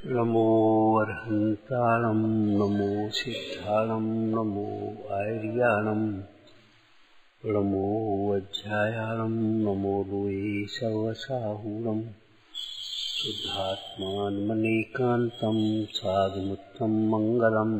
नमो अर्हन्ताणं नमो सिद्धाणं नमो आर्याणं नमो वज्रायाणं नमो द्वैसवसाहूणं शुद्धात्मानमनेकान्तं साधुमुत्तमं मङ्गलम्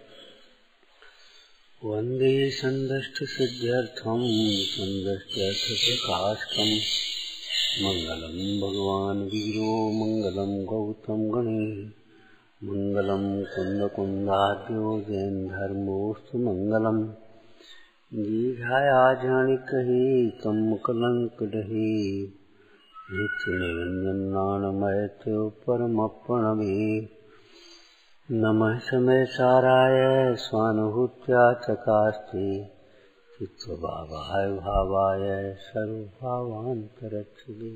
वन्दे सन्दष्टसिद्ध्यर्थं सन्दष्ट्यर्थप्रकाशकम् मङ्गलं भगवान् वीरो मङ्गलं गौतम गणेश मङ्गलं कुन्दकुन्दाद्यो जैन धर्मोऽस्तु मङ्गलम् दीर्घाया जानिकहे तं कलङ्कदहे नित्यनिरञ्जनानमयत्यो परमप्रणवे नमः समयसाराय स्वानुभूत्या चकास्ते चित्तभावाय भावाय सर्वभावान्तरक्षिणे।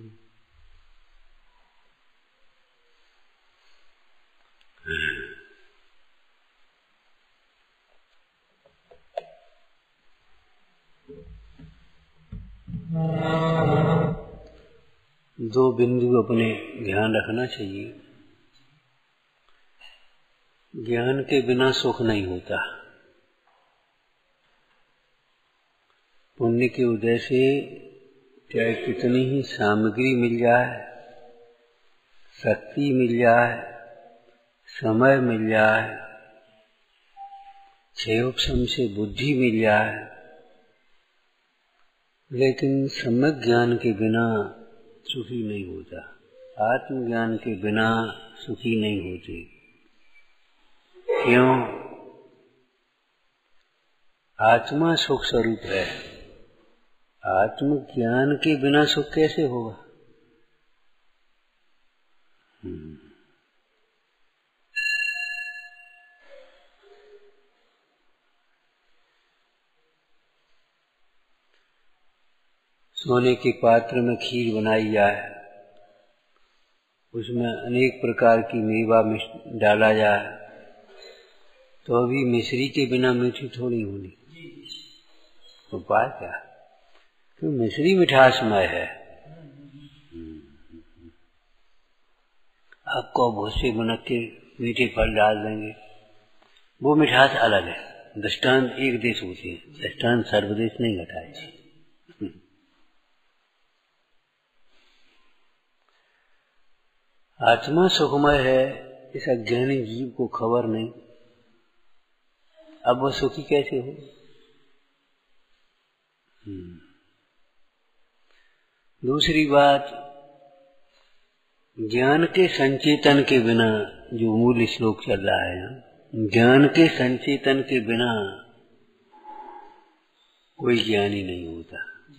दो बिंदु अपने ध्यान रखना चाहिए। ज्ञान के बिना सुख नहीं होता। पुण्य के उदय से चाहे कितनी ही सामग्री मिल जाए, शक्ति मिल जाए, समय मिल जाए, क्षयोपशम से बुद्धि मिल जाए, लेकिन सम्यक ज्ञान के बिना सुखी नहीं होता। आत्मज्ञान के बिना सुखी नहीं होते। क्यों? आत्मा सुख स्वरूप है। आत्मज्ञान के बिना सुख कैसे होगा? सोने के पात्र में खीर बनाई जाए, उसमें अनेक प्रकार की मेवा डाला जाए, तो अभी मिश्री के बिना मीठी थोड़ी होनी। उपाय क्या? क्यों? मिश्री मिठासमय है। आपको भूसे बुनक के मीठे फल डाल देंगे, वो मिठास अलग है। दृष्टांत एक देश होती है, दृष्टांत सर्वदेश नहीं घटाए। आत्मा सुखमय है, इस अज्ञानी जीव को खबर नहीं। अब वह सुखी कैसे हो? दूसरी बात, ज्ञान के संचेतन के बिना, जो मूल श्लोक चल रहा है, ज्ञान के संचेतन के बिना कोई ज्ञानी नहीं होता।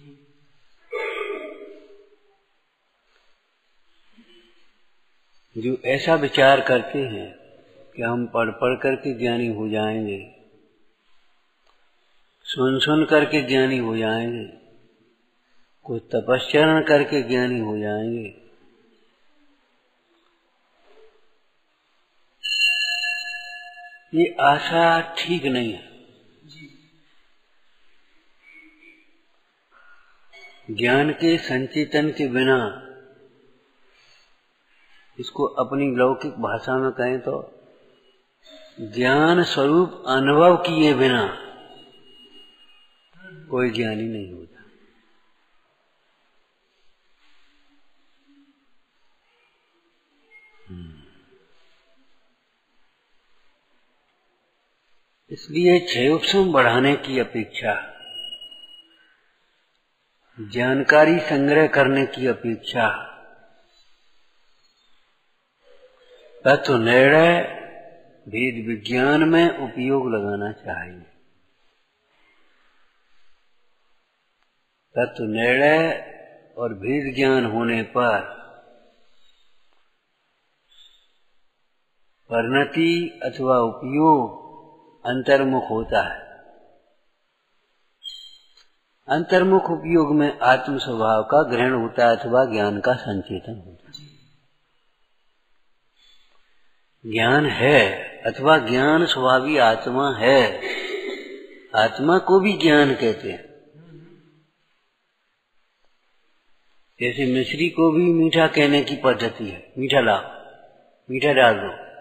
जो ऐसा विचार करते हैं कि हम पढ़ पढ़ करके ज्ञानी हो जाएंगे, सुन सुन करके ज्ञानी हो जाएंगे, कोई तपस्या करके ज्ञानी हो जाएंगे, ये आशा ठीक नहीं है। ज्ञान के संचेतन के बिना, इसको अपनी लौकिक भाषा में कहें तो ज्ञान स्वरूप अनुभव किए बिना कोई ज्ञानी नहीं होता। इसलिए क्षयोपशम बढ़ाने की अपेक्षा, जानकारी संग्रह करने की अपेक्षा तत्व निर्णय वेद विज्ञान में उपयोग लगाना चाहिए। तत्व निर्णय और भेद ज्ञान होने पर परिणति अथवा उपयोग अंतर्मुख होता है। अंतर्मुख उपयोग में आत्म स्वभाव का ग्रहण होता है अथवा ज्ञान का संचेतन होता है। ज्ञान है अथवा ज्ञान स्वभावी आत्मा है, आत्मा को भी ज्ञान कहते हैं। जैसे मिश्री को भी मीठा कहने की पद्धति है, मीठा लाओ, मीठा डाल दो,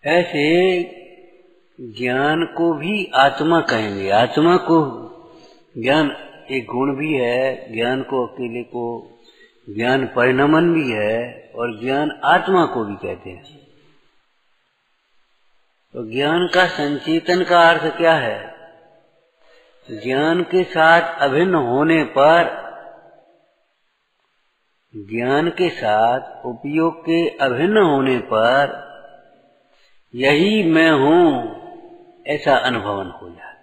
ऐसे ज्ञान को भी आत्मा कहेंगे। आत्मा को ज्ञान एक गुण भी है, ज्ञान को अकेले को ज्ञान परिणमन भी है, और ज्ञान आत्मा को भी कहते हैं। तो ज्ञान का संचेतन का अर्थ क्या है? ज्ञान के साथ अभिन्न होने पर, ज्ञान के साथ उपयोग के अभिन्न होने पर यही मैं हूं ऐसा अनुभवन हो जाए,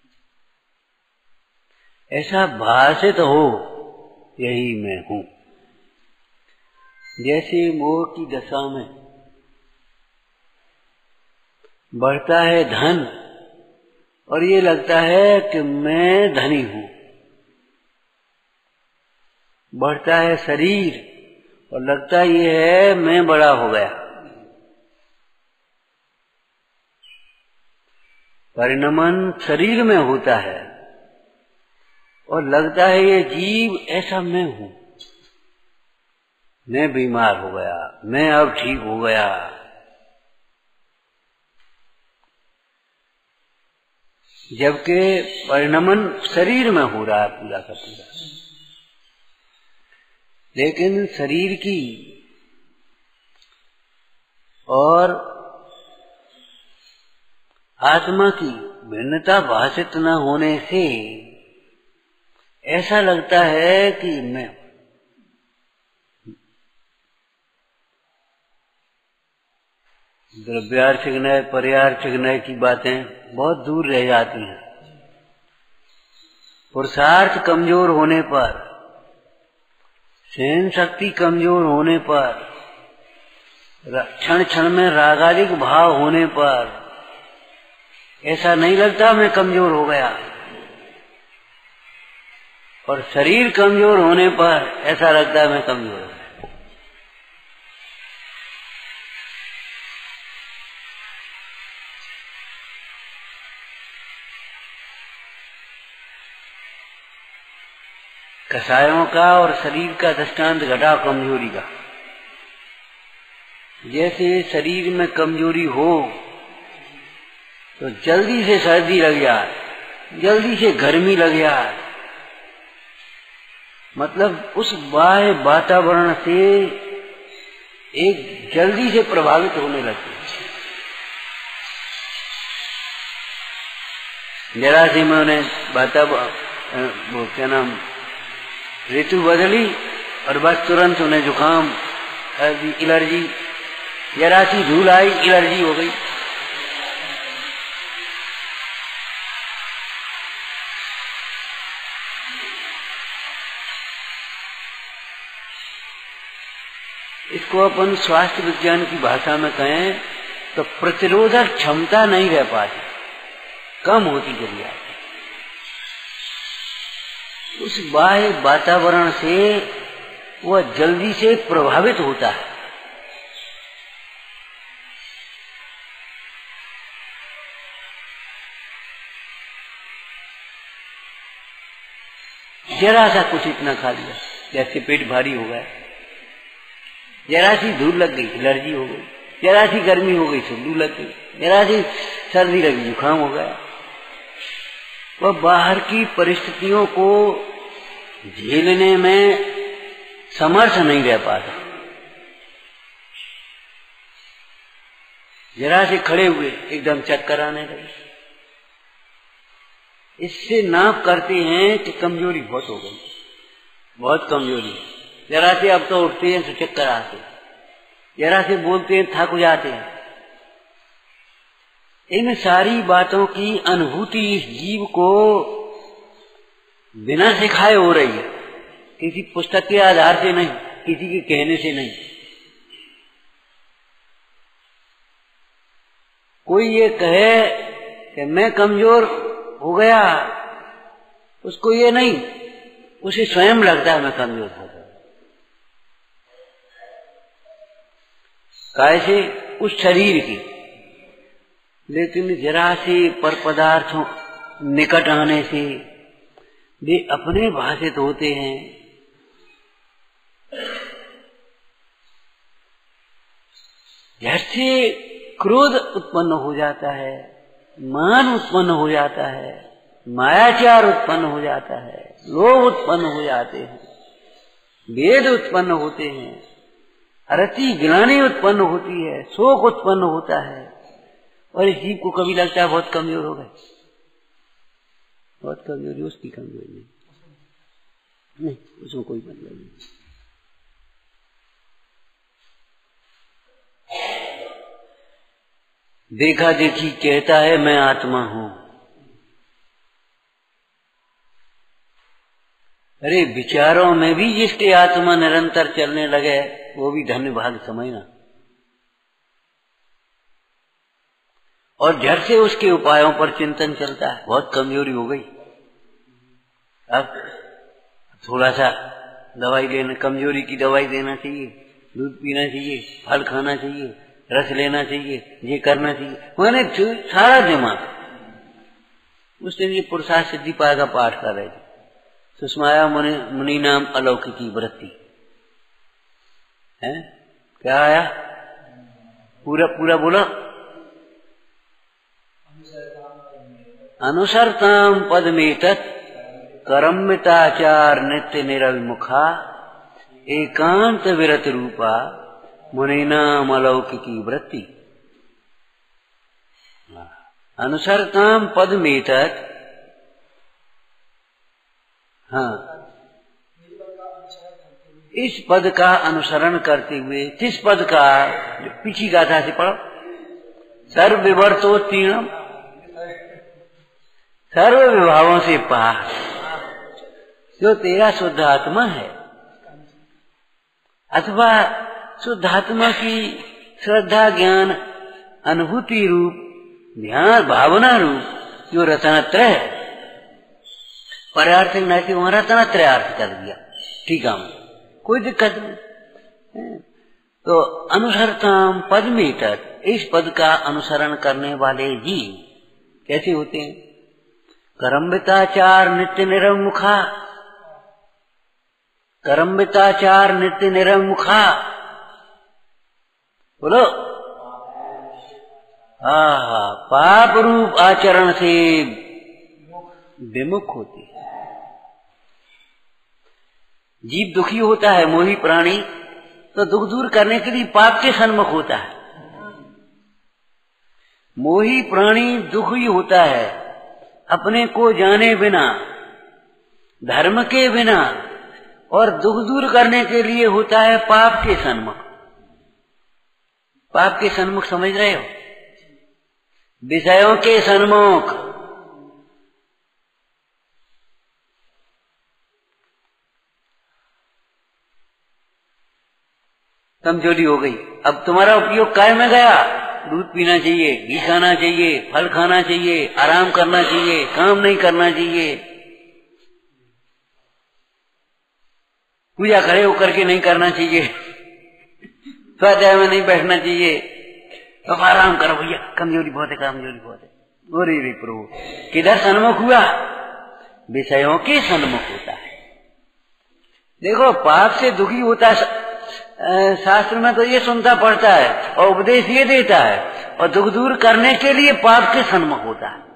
ऐसा भाषित हो यही मैं हूं। जैसे मोह की दशा में बढ़ता है धन और ये लगता है कि मैं धनी हूं, बढ़ता है शरीर और लगता ये है मैं बड़ा हो गया। परिणमन शरीर में होता है और लगता है ये जीव ऐसा मैं हूं, मैं बीमार हो गया, मैं अब ठीक हो गया। जबकि परिणमन शरीर में हो रहा है पूरा का पूरा। लेकिन शरीर की और आत्मा की भिन्नता भाषित न होने से ऐसा लगता है कि मैं द्रव्यार्थिक न्याय पर्यार्थिक न्याय की बातें बहुत दूर रह जाती हैं। पुरुषार्थ कमजोर होने पर, सहन शक्ति कमजोर होने पर, क्षण क्षण में रागादिक भाव होने पर ऐसा नहीं लगता मैं कमजोर हो गया, और शरीर कमजोर होने पर ऐसा लगता है मैं कमजोर हो गया। कषायों का और शरीर का दृष्टांत घटा कमजोरी का। जैसे शरीर में कमजोरी हो तो जल्दी से सर्दी लग जाए, जल्दी से गर्मी लग जाए, मतलब उस बाह्य वातावरण से एक जल्दी से प्रभावित होने लगती है। जरा से मैं उन्हें वो क्या नाम ऋतु बदली और बस तुरंत उन्हें जुकाम, एलर्जी, जरा सी धूल आई एलर्जी हो गई। इसको अपन स्वास्थ्य विज्ञान की भाषा में कहें तो प्रतिरोधक क्षमता नहीं रह पाती, कम होती चली जाती। उस बाह्य वातावरण से वह जल्दी से प्रभावित होता है। जरा सा कुछ इतना खा लिया, जैसे पेट भारी हो गया, जरा सी धूल लग गई एलर्जी हो गई, जरा सी गर्मी हो गई सुल्लू लग गई, जरा सी सर्दी लगी जुकाम हो गया। वह बाहर की परिस्थितियों को झेलने में समर्थ नहीं रह पाता। जरा से खड़े हुए एकदम चक्कर आने लगे। इससे नाप करते हैं कि कमजोरी बहुत हो गई, बहुत कमजोरी। जरा से अब तो उठते हैं तो चक्कर आते, जरा से बोलते हैं थक जाते हैं। इन सारी बातों की अनुभूति इस जीव को बिना सिखाए हो रही है, किसी पुस्तक के आधार से नहीं, किसी के कहने से नहीं। कोई ये कहे कि मैं कमजोर हो गया, उसको ये नहीं, उसे स्वयं लगता है मैं कमजोर हो गया। कैसे? उस शरीर की। लेकिन जरा से पर पदार्थों निकट आने से वे अपने भाषित होते हैं। झट से क्रोध उत्पन्न हो जाता है, मान उत्पन्न हो जाता है, मायाचार उत्पन्न हो जाता है, लोभ उत्पन्न हो जाते हैं, वेद उत्पन्न होते हैं, अरति ग्लानि उत्पन्न होती है, शोक उत्पन्न होता है। और इस जीव को कभी लगता है बहुत कमजोर हो गए, बहुत कमजोरी, उसकी कमजोरी नहीं, उसमें कोई मतलब नहीं। देखा देखी कहता है मैं आत्मा हूं। अरे विचारों में भी जिसके आत्मा निरंतर चलने लगे वो भी धन्य भाग समझना। और झट से उसके उपायों पर चिंतन चलता है, बहुत कमजोरी हो गई, अब थोड़ा सा दवाई लेना, कमजोरी की दवाई देना चाहिए, दूध पीना चाहिए, फल खाना चाहिए, रस लेना चाहिए, ये करना चाहिए, मैंने सारा दिमाग। उस दिन ये पुरुषार्थ सिद्धि पाय का पाठ कर रहे थे, सुषमाया मुनि नाम अलौकिकी वृत्ति है। क्या आया? पूरा पूरा बोला। अनुसरताम पदमेतत् करम्यताचार नित्य निरविमुखा एकांत विरत रूपा मुनीनाम अलौकिकी वृत्ति। अनुसरताम पदमेतत्, हाँ, इस पद का अनुसरण करते हुए, किस पद का? पिछली गाथा से पढ़ो, सर्व विवर्तोत्तीर्णम, सर्व विभावों से पार, जो तेरा शुद्ध आत्मा है, अथवा शुद्ध आत्मा की श्रद्धा ज्ञान अनुभूति रूप ध्यान भावना रूप जो रत्नत्रय है, पर्यार्थ नहीं, वहां रत्नत्रय अर्थ कर दिया, ठीक है, कोई दिक्कत नहीं। तो अनुसरताम पदमेतत्, इस पद का अनुसरण करने वाले जीव कैसे होते हैं? करम्यताचार नित्य निरवमुखा, करम्यताचार नित्य निरवमुखा, बोलो। पाप रूप आचरण से विमुख होती है। जीव दुखी होता है, मोही प्राणी, तो दुख दूर करने के लिए पाप के सन्मुख होता है। मोही प्राणी दुखी होता है अपने को जाने बिना, धर्म के बिना, और दुख दूर करने के लिए होता है पाप के सन्मुख। पाप के सन्मुख समझ रहे हो? विषयों के सन्मुख। कमजोरी हो गई, अब तुम्हारा उपयोग काय में गया? दूध पीना चाहिए, घी खाना चाहिए, फल खाना चाहिए, आराम करना चाहिए, काम नहीं करना चाहिए, पूजा खड़े होकर के नहीं करना चाहिए, स्वाध्याय में नहीं बैठना चाहिए, अब आराम करो भैया, कमजोरी बहुत है, कमजोरी बहुत है। गोरी रे प्रभु, किधर सन्मुख हुआ? विषयों के सन्मुख होता है। देखो, पाप से दुखी होता है, शास्त्र में तो ये सुनता पड़ता है और उपदेश ये देता है, और दुख दूर करने के लिए पाप के सन्मुख होता है।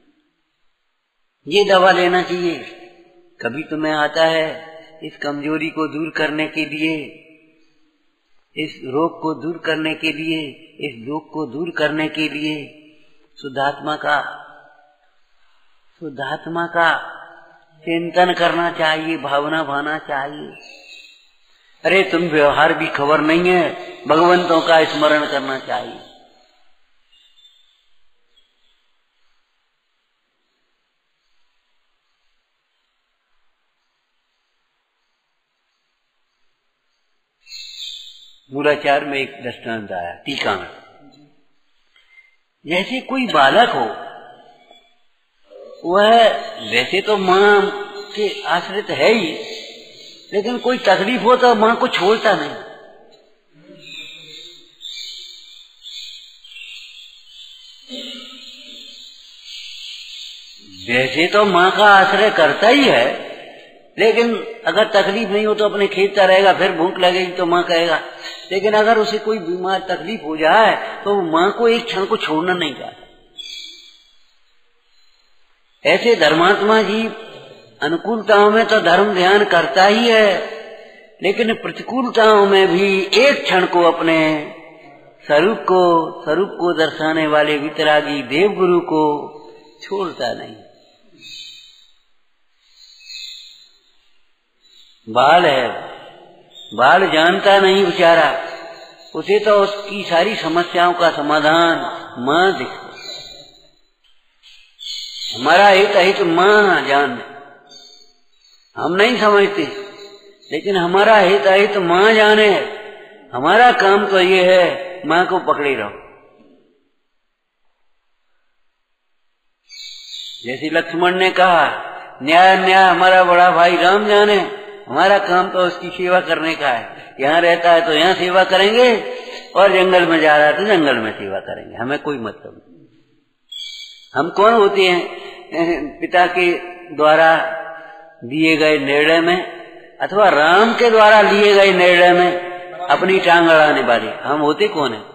ये दवा लेना चाहिए, कभी तुम्हें आता है इस कमजोरी को दूर करने के लिए, इस रोग को दूर करने के लिए, इस दुख को दूर करने के लिए शुद्धात्मा का चिंतन करना चाहिए, भावना भाना चाहिए। अरे तुम व्यवहार भी खबर नहीं है, भगवंतों का स्मरण करना चाहिए। मूलाचार में एक दृष्टांत आया टीका में, जैसे कोई बालक हो, वह वैसे तो मां के आश्रित है ही, लेकिन कोई तकलीफ हो तो मां को छोड़ता नहीं। वैसे तो मां का आश्रय करता ही है, लेकिन अगर तकलीफ नहीं हो तो अपने खेलता रहेगा, फिर भूख लगेगी तो माँ कहेगा। लेकिन अगर उसे कोई बीमार तकलीफ हो जाए तो वो माँ को एक क्षण को छोड़ना नहीं चाहता। ऐसे धर्मात्मा जीव अनुकूलताओं में तो धर्म ध्यान करता ही है, लेकिन प्रतिकूलताओं में भी एक क्षण को अपने स्वरूप को दर्शाने वाले वितरागी देवगुरु को छोड़ता नहीं। बाल है, बाल जानता नहीं बेचारा, उसे तो उसकी सारी समस्याओं का समाधान माँ दिखती। हमारा हित माँ जान, हम नहीं समझते, लेकिन हमारा हित माँ जाने। हमारा काम तो ये है माँ को पकड़े रहो। जैसे लक्ष्मण ने कहा न्याय हमारा बड़ा भाई राम जाने, हमारा काम तो उसकी सेवा करने का है। यहाँ रहता है तो यहाँ सेवा करेंगे, और जंगल में जा रहा है तो जंगल में सेवा करेंगे, हमें कोई मतलब नहीं। हम कौन होते हैं पिता के द्वारा दिए गए निर्णय में अथवा राम के द्वारा लिए गए निर्णय में अपनी टांग अड़ाने वाले? हम होते कौन है?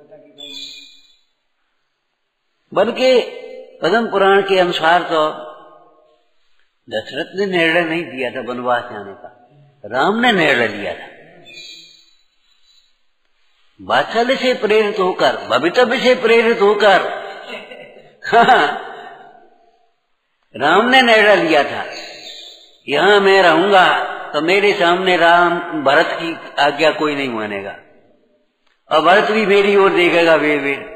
बल्कि पद्म पुराण के अनुसार तो दशरथ ने निर्णय नहीं दिया था वनवास जाने का, राम ने निर्णय लिया था। वात्सल्य से प्रेरित होकर, भवितव्य से प्रेरित होकर राम ने निर्णय लिया था, यहाँ मैं रहूंगा तो मेरे सामने राम भरत की आज्ञा कोई नहीं मानेगा, और भरत भी मेरी ओर देखेगा, वे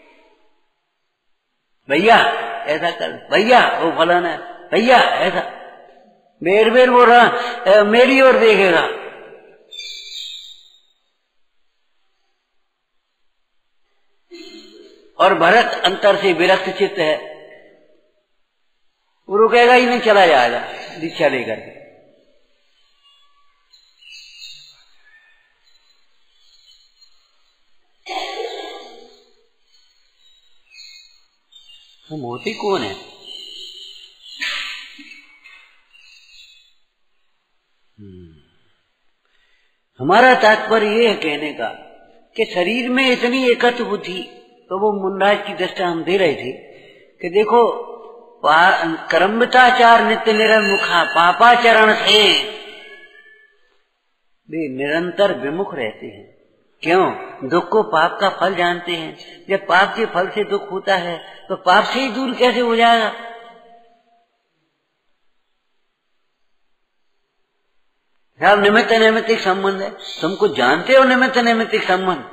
भैया ऐसा कर, भैया वो फलाना, भैया ऐसा, बेर वो रहा मेरी ओर देखेगा। और भरत अंतर से विरक्त चित्त है, वो रुकेगा ही नहीं, चला जाएगा दीक्षा लेकर के। हम होते कौन है? हमारा तात्पर्य ये है कहने का कि शरीर में इतनी एकत्व बुद्धि, तो वो मुंडाज की दृष्टा हम दे रहे थे कि देखो कर्मताचार नित्य निरमुखा पापाचरण से वे निरंतर विमुख रहते हैं। क्यों? दुख को पाप का फल जानते हैं। जब पाप के फल से दुख होता है तो पाप से ही दूर कैसे हो जाएगा? सब निमित्त नैमित्तिक संबंध है, तुमको जानते हो निमित्त नैमित्तिक संबंध।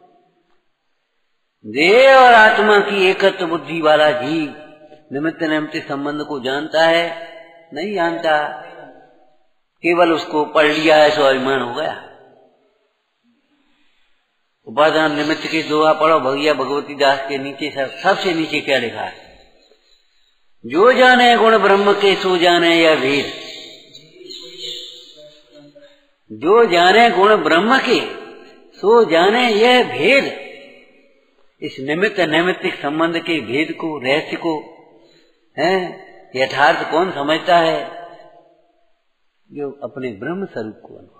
देह और आत्मा की एकत्व बुद्धि वाला जीव निमित्त नैमित्तिक संबंध को जानता है? नहीं जानता, केवल उसको पढ़ लिया है सो अभिमान हो गया। उपादान निमित्त की दुआ पढ़ो भैया भगवती दास के नीचे सबसे नीचे क्या लिखा है? जो जाने गुण ब्रह्म के सो जाने यह भेद। जो जाने गुण ब्रह्म के सो जाने यह भेद। इस निमित्त नैमित्तिक संबंध के भेद को, रहस्य को, यथार्थ कौन समझता है? जो अपने ब्रह्म स्वरूप को अनुभव।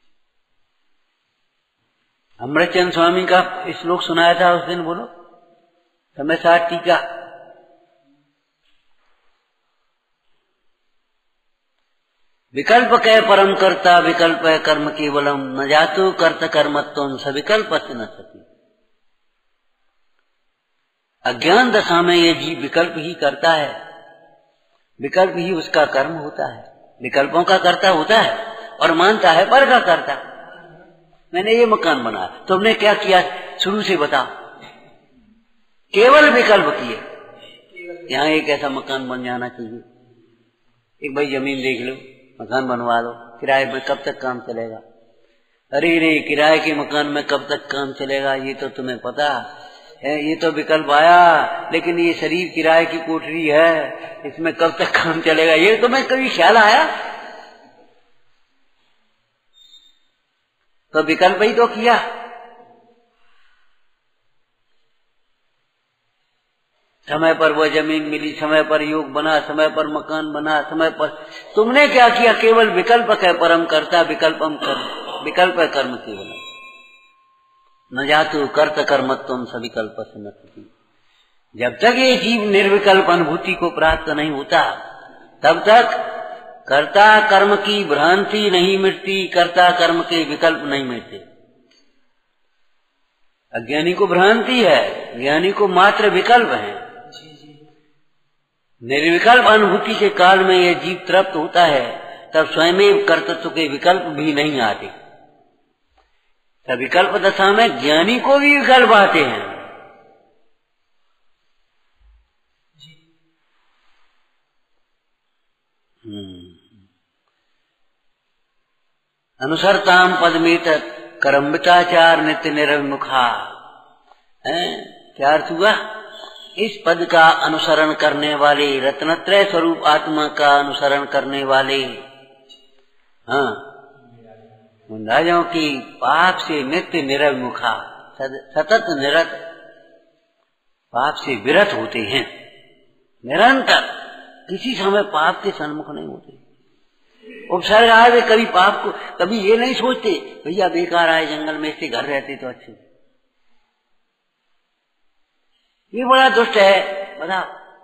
अमृतचंद स्वामी का श्लोक सुनाया था उस दिन, बोलो समय साथ टीका। विकल्प कै परम कर्ता विकल्प है कर्म केवलम न जातु कर्त कर्मत्वम सविकल्प न सकी। अज्ञान दशा में यह जीव विकल्प ही करता है, विकल्प ही उसका कर्म होता है, विकल्पों का कर्ता होता है और मानता है पर का कर्ता। मैंने ये मकान बनाया, तुमने क्या किया शुरू से बताओ? केवल विकल्प किए। यहाँ एक ऐसा मकान बन जाना चाहिए, एक भाई जमीन देख लो, मकान बनवा दो, किराए में कब तक काम चलेगा? अरे रे किराए के मकान में कब तक काम चलेगा ये तो तुम्हें पता है, ये तो विकल्प आया, लेकिन ये शरीर किराए की कोठरी है, इसमें कब तक काम चलेगा ये तुम्हें कभी ख्याल आया? तो विकल्प ही तो किया। समय पर वो जमीन मिली, समय पर योग बना, समय पर मकान बना, समय पर तुमने क्या किया? केवल विकल्प है परम कर्ता, विकल्पम कर्म, विकल्प है कर्म केवल। न जातु कर्त कर्मत्वम सविकल्प सन्नति। जब तक ये जीव निर्विकल्प अनुभूति को प्राप्त नहीं होता तब तक कर्ता कर्म की भ्रांति नहीं मिटती, कर्ता कर्म के विकल्प नहीं मिटते। अज्ञानी को भ्रांति है, ज्ञानी को मात्र विकल्प है। निर्विकल्प अनुभूति के काल में यह जीव तृप्त होता है, तब स्वयं कर्तृत्व के विकल्प भी नहीं आते। तब विकल्प दशा में ज्ञानी को भी विकल्प आते हैं। अनुसरताम पदमेत करम्बिताचार नित्य निरविमुखा। क्या अर्थ हुआ? इस पद का अनुसरण करने वाले, रत्नत्रय स्वरूप आत्मा का अनुसरण करने वाले, मुंडाजों की पाप से नित्य निरविमुखा, सतत निरत पाप से विरत होते हैं। निरंतर किसी समय पाप के सन्मुख नहीं होते। उपसर्ग आए कभी पाप को, कभी ये नहीं सोचते भैया बेकार आए जंगल में, इससे घर रहते तो अच्छे। ये बड़ा दुष्ट है। बता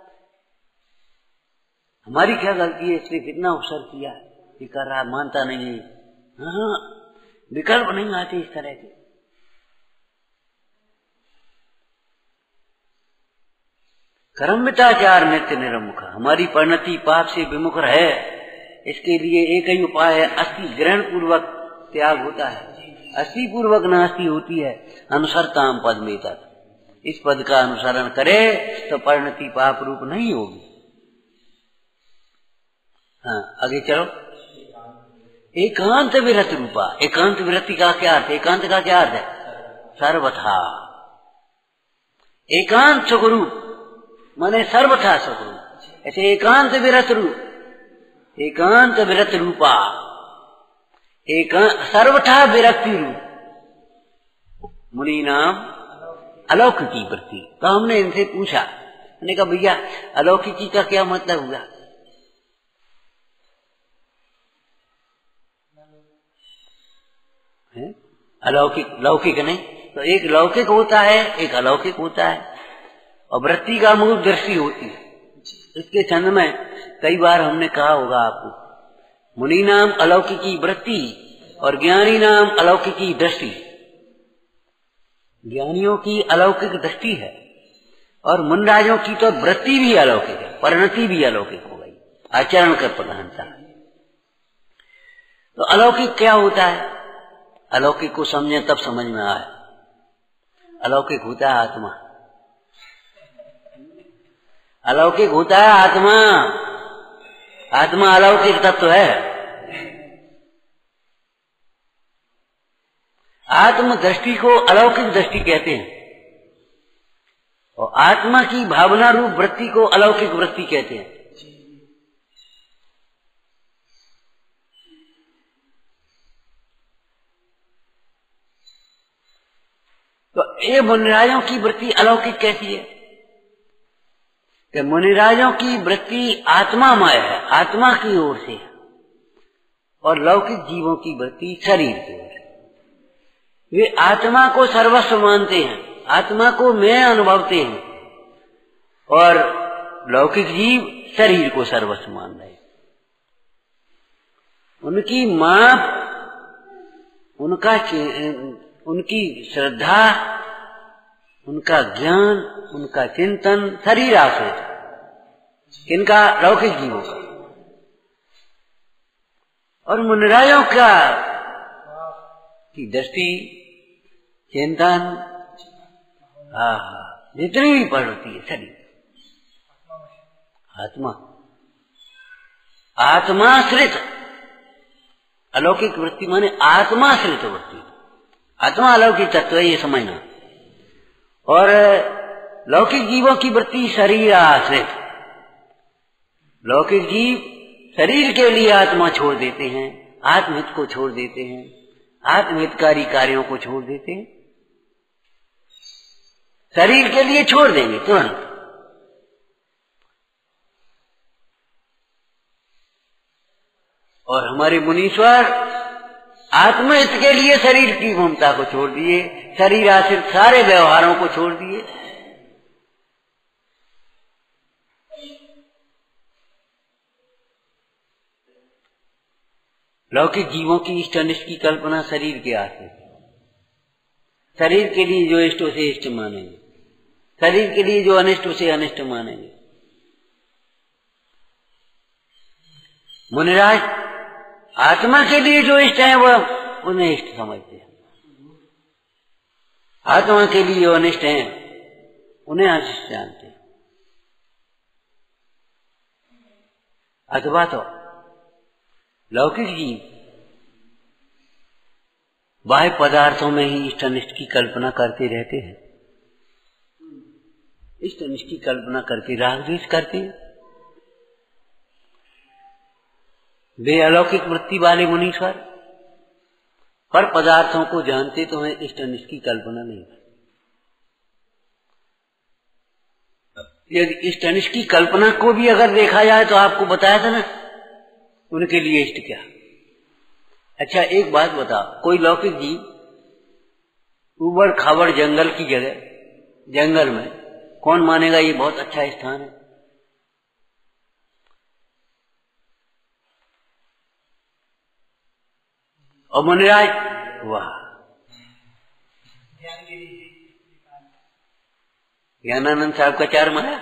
हमारी क्या गलती है? इसलिए कितना उपसर्ग किया, ये कर रहा, मानता नहीं है। हाँ, विकल्प नहीं आते इस तरह के। कर्मिताचार नित्य निरमुख, हमारी परिणति पाप से विमुख रहे, इसके लिए एक ही उपाय है, अस्थि ग्रहण पूर्वक त्याग होता है। अस्थि पूर्वक नास्ति होती है। अनुसरताम पद में तक, इस पद का अनुसरण करे तो परिणति पाप रूप नहीं होगी। हाँ, आगे चलो। एकांत विरत रूपा। एकांत विरति का क्या अर्थ? एकांत का क्या अर्थ है? सर्वथा एकांत सुखरूप, माने सर्वथा सुखरूप। ऐसे एकांत विरत रूप, एकांत विरत रूपा, सर्वथा विरक्ति रूप मुनि नाम अलौकिकी वृत्ति। तो हमने इनसे पूछा, मैंने कहा भैया अलौकिकी का क्या मतलब हुआ? अलौकिक, लौकिक नहीं, तो एक लौकिक होता है, एक अलौकिक होता है। और वृत्ति का मूल दृष्टि होती है। इसके छंद में कई बार हमने कहा होगा आपको, मुनि नाम अलौकिकी वृत्ति और ज्ञानी नाम अलौकिकी दृष्टि। ज्ञानियों की अलौकिक दृष्टि है और मुनराजों की तो वृत्ति भी अलौकिक है, परिणति भी अलौकिक हो गई, आचरण कर प्रधानता। तो अलौकिक क्या होता है? अलौकिक को समझे तब समझ में आए। अलौकिक होता है आत्मा, अलौकिक होता है आत्मा। आत्मा अलौकिक तत्व है। आत्म दृष्टि को अलौकिक दृष्टि कहते हैं और आत्मा की भावना रूप वृत्ति को अलौकिक वृत्ति कहते हैं। तो ये मुनिराजों की वृत्ति अलौकिक कैसी है? कि मुनिराजों की वृत्ति आत्मामय है, आत्मा की ओर से, और लौकिक जीवों की वृत्ति शरीर की ओर से। वे आत्मा को सर्वस्व मानते हैं, आत्मा को मैं अनुभवते हैं, और लौकिक जीव शरीर को सर्वस्व मान रहे हैं। उनकी माप, उनकी श्रद्धा, उनका ज्ञान, उनका चिंतन शरीर आश्रित है। किनका? लौकिक जीवों का। और मुनिराजों का की दृष्टि, चिंतन, जितनी भी पड़ती है शरीर, आत्मा, आत्माश्रित। अलौकिक वृत्ति माने आत्माश्रित वृत्ति। आत्मा अलौकिक तत्व है, ये समझना। और लौकिक जीवों की वृत्ति शरीर आश्रित। लौकिक जीव शरीर के लिए आत्मा छोड़ देते हैं, आत्महित को छोड़ देते हैं, आत्महितकारी कार्यों को छोड़ देते हैं। शरीर के लिए छोड़ देंगे तुरंत, और हमारे मुनीश्वर आत्महित के लिए शरीर की ममता को छोड़ दिए, शरीर आश्रित सारे व्यवहारों को छोड़ दिए। लौकिक जीवों की इष्ट अनिष्ट की कल्पना शरीर के आश्रित, शरीर के लिए जो इष्ट उसे इष्ट मानेंगे, शरीर के लिए जो अनिष्ट उसे अनिष्ट मानेंगे। मुनिराज आत्मा के लिए जो इष्ट है वह उन्हें इष्ट समझते हैं, आत्मा के लिए जो अनिष्ट है उन्हें अनिष्ट जानते हैं। अथवा तो लौकिक जीव बाह्य पदार्थों में ही इष्ट अनिष्ट की कल्पना करते रहते हैं, इष्ट अनिष्ट की कल्पना करके राग द्वेष करते हैं। वे अलौकिक वृत्ति वाले मुनीश्वर पर पदार्थों को जानते तो हैं, इष्ट अनिष्ट की कल्पना नहीं करते। यदि इष्ट अनिष्ट की कल्पना को भी अगर देखा जाए तो आपको बताया था ना उनके लिए इष्ट क्या। अच्छा एक बात बताओ, कोई लौकिक जीव उबड़ खाबड़ जंगल की जगह, जंगल में कौन मानेगा ये बहुत अच्छा स्थान है? और मुनिराज वाह, ज्ञानानंद साहब का 4 माया।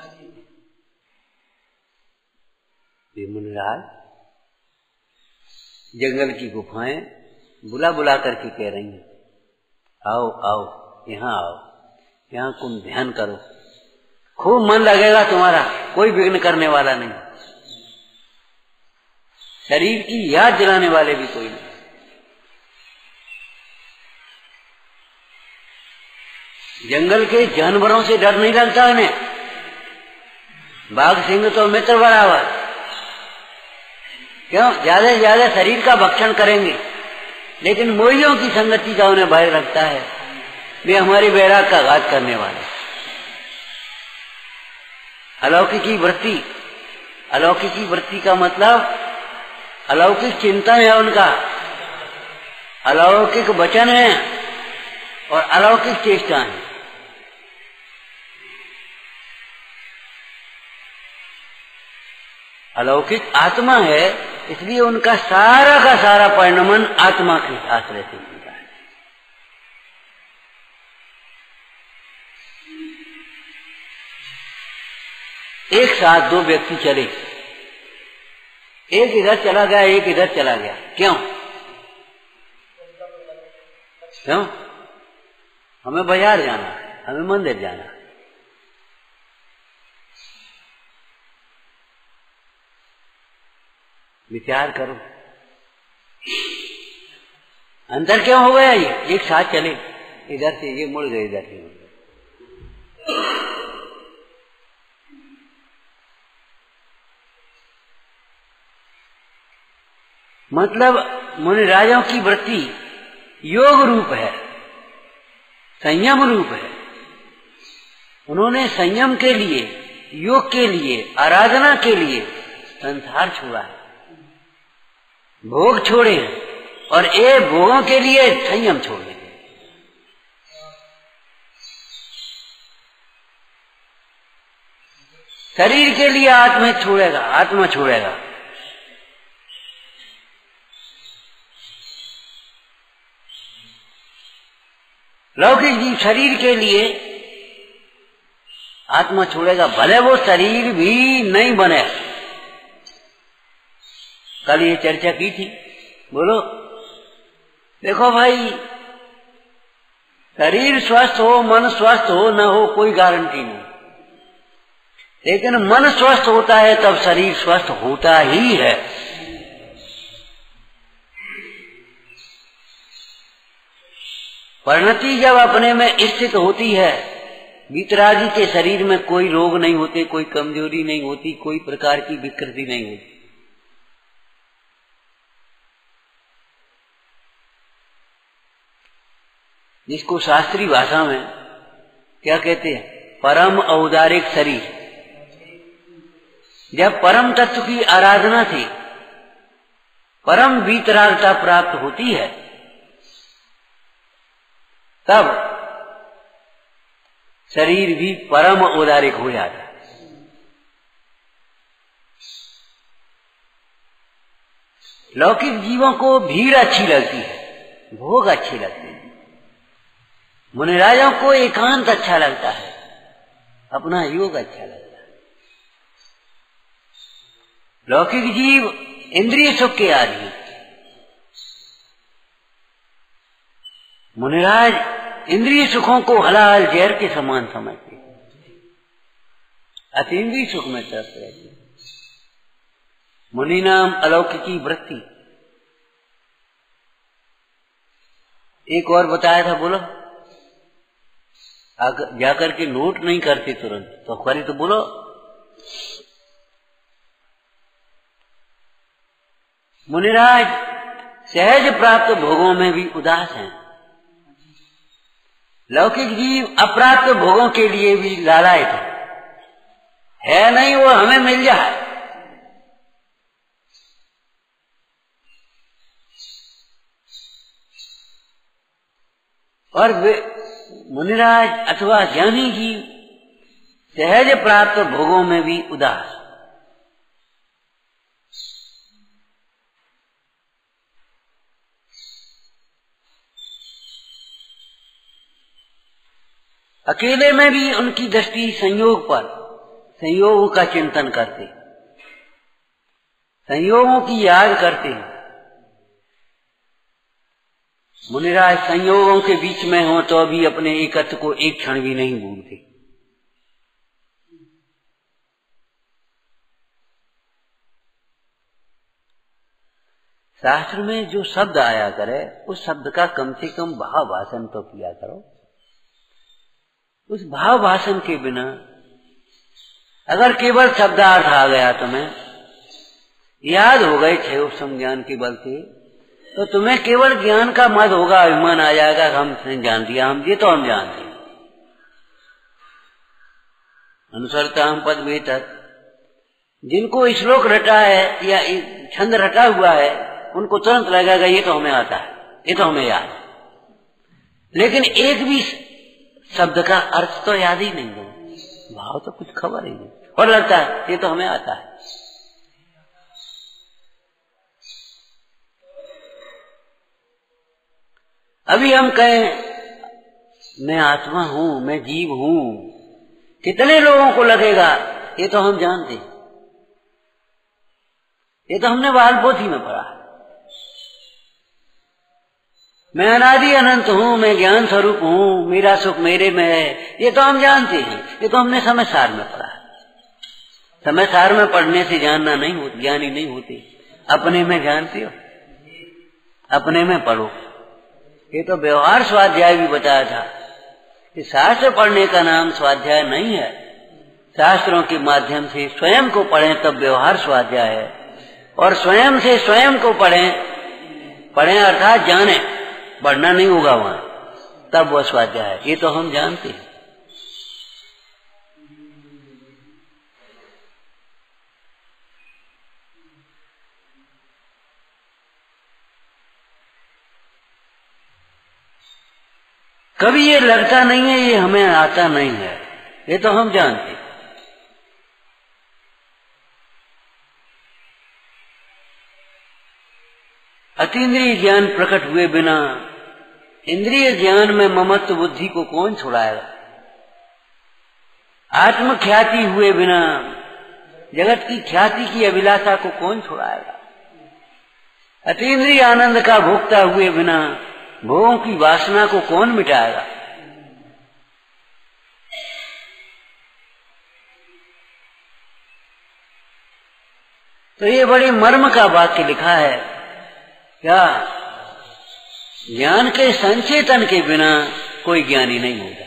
ये मुनिराज जंगल की गुफाएं बुला बुला करके कह रही हैं, आओ आओ यहाँ आओ, यहाँ तुम ध्यान करो, खूब मन लगेगा तुम्हारा, कोई विघ्न करने वाला नहीं, शरीर की याद दिलाने वाले भी कोई नहीं। जंगल के जानवरों से डर नहीं लगता इन्हें, बाघ सिंह तो मित्र बराबर, क्यों ज्यादा से ज्यादा शरीर का भक्षण करेंगे, लेकिन मोहियों की संगति का उन्हें भय रखता है, वे हमारे वैराग का घात करने वाले। अलौकिकी वृत्ति, अलौकिकी वृत्ति का मतलब अलौकिक चिंतन है उनका, अलौकिक वचन है और अलौकिक चेष्टा है। अलौकिक आत्मा है, इसलिए उनका सारा का सारा परिणमन आत्मा के आश्रय से मिलता है। एक साथ 2 व्यक्ति चले, एक इधर चला गया एक इधर चला गया, क्यों? क्यों? हमें बाजार जाना है, हमें मंदिर जाना है, विचार करो अंतर क्यों हो गया? ये एक साथ चले, इधर से ये मुड़ गए, इधर से मुड़ गए। मतलब मुनिराजों की वृत्ति योग रूप है, संयम रूप है। उन्होंने संयम के लिए, योग के लिए, आराधना के लिए संसार छोड़ा है, भोग छोड़े हैं, और ये भोगों के लिए संयम छोड़े। शरीर के लिए आत्मा छोड़ेगा, आत्मा छोड़ेगा। लौकिक जीव शरीर के लिए आत्मा छोड़ेगा, भले वो शरीर भी नहीं बने। कल ये चर्चा की थी, बोलो देखो भाई, शरीर स्वस्थ हो, मन स्वस्थ हो न हो कोई गारंटी नहीं, लेकिन मन स्वस्थ होता है तब शरीर स्वस्थ होता ही है। परिणति जब अपने में स्थित होती है, वीतरागी के शरीर में कोई रोग नहीं होते, कोई कमजोरी नहीं होती, कोई प्रकार की विकृति नहीं होती। जिसको शास्त्रीय भाषा में क्या कहते हैं, परम औदारिक शरीर। जब परम तत्व की आराधना थी परम वीतरागता प्राप्त होती है, तब शरीर भी परम औदारिक हो जाता है। लौकिक जीवों को भीड़ अच्छी लगती है, भोग अच्छे लगते हैं। मुनिराजों को एकांत अच्छा लगता है, अपना योग अच्छा लगता है। लौकिक जीव इंद्रिय सुख के आदि, मुनिराज इंद्रिय सुखों को हलाल जहर के समान समझते, अतीन्द्रिय सुख में तरस रहते। मुनि नाम अलौकिकी वृत्ति। एक और बताया था, बोलो। जाकर के नोट नहीं करते तुरंत, तो खरी तो बोलो। मुनिराज सहज प्राप्त भोगों में भी उदास हैं। लौकिक जीव अप्राप्त भोगों के लिए भी लालायित है नहीं, वो हमें मिल जाए। और वे मुनिराज अथवा ज्ञानी जीव सहज प्राप्त भोगों में भी उदास। अकेले में भी उनकी दृष्टि संयोग पर, संयोगों का चिंतन करते, संयोगों की याद करते हैं। मुनिराज संयोगों के बीच में हो तो भी अपने एकत्व को एक क्षण भी नहीं भूलते। शास्त्र में जो शब्द आया करे, उस शब्द का कम से कम भाव भाषण तो किया करो। उस भाव भाषण के बिना अगर केवल शब्दार्थ आ गया, तुम्हें याद हो गए छह उपसम ज्ञान के बल से, तो तुम्हें केवल ज्ञान का मद होगा, अभिमान आ जाएगा, हमने जान दिया, हम ये तो हम जानते हैं। अनुसरता हम पद बेहतर। जिनको श्लोक रटा है या छंद रटा हुआ है, उनको तुरंत लगेगा ये तो हमें आता है, ये तो हमें याद है। लेकिन एक भी शब्द का अर्थ तो याद ही नहीं है, भाव तो कुछ खबर ही नहीं, और लगता है ये तो हमें आता है। अभी हम कहें मैं आत्मा हूं, मैं जीव हूं, कितने लोगों को लगेगा ये तो हम जानते हैं, ये तो हमने बाल पोथी में पढ़ा है। मैं अनादि अनंत हूं, मैं ज्ञान स्वरूप हूं, मेरा सुख मेरे में है, ये तो हम जानते हैं, ये तो हमने समय सार में पढ़ा है। समय सार में पढ़ने से जानना नहीं होती, ज्ञानी नहीं होती। अपने में जानते हो, अपने में पढ़ो। ये तो व्यवहार स्वाध्याय भी बताया था कि शास्त्र पढ़ने का नाम स्वाध्याय नहीं है। शास्त्रों के माध्यम से स्वयं को पढ़ें तब व्यवहार स्वाध्याय है, और स्वयं से स्वयं को पढ़ें अर्थात जाने, पढ़ना नहीं होगा वहां, तब वह स्वाध्याय है। ये तो हम जानते हैं। कभी ये लगता नहीं है ये हमें आता नहीं है, ये तो हम जानते हैं। अतीन्द्रिय ज्ञान प्रकट हुए बिना इंद्रिय ज्ञान में ममत्व बुद्धि को कौन छुड़ाएगा? आत्म ख्याति हुए बिना जगत की ख्याति की अभिलाषा को कौन छुड़ाएगा? अतीन्द्रिय आनंद का भोक्ता हुए बिना भोगों की वासना को कौन मिटाएगा? तो ये बड़ी मर्म का वाक्य लिखा है। क्या ज्ञान के संचेतन के बिना कोई ज्ञानी नहीं होगा।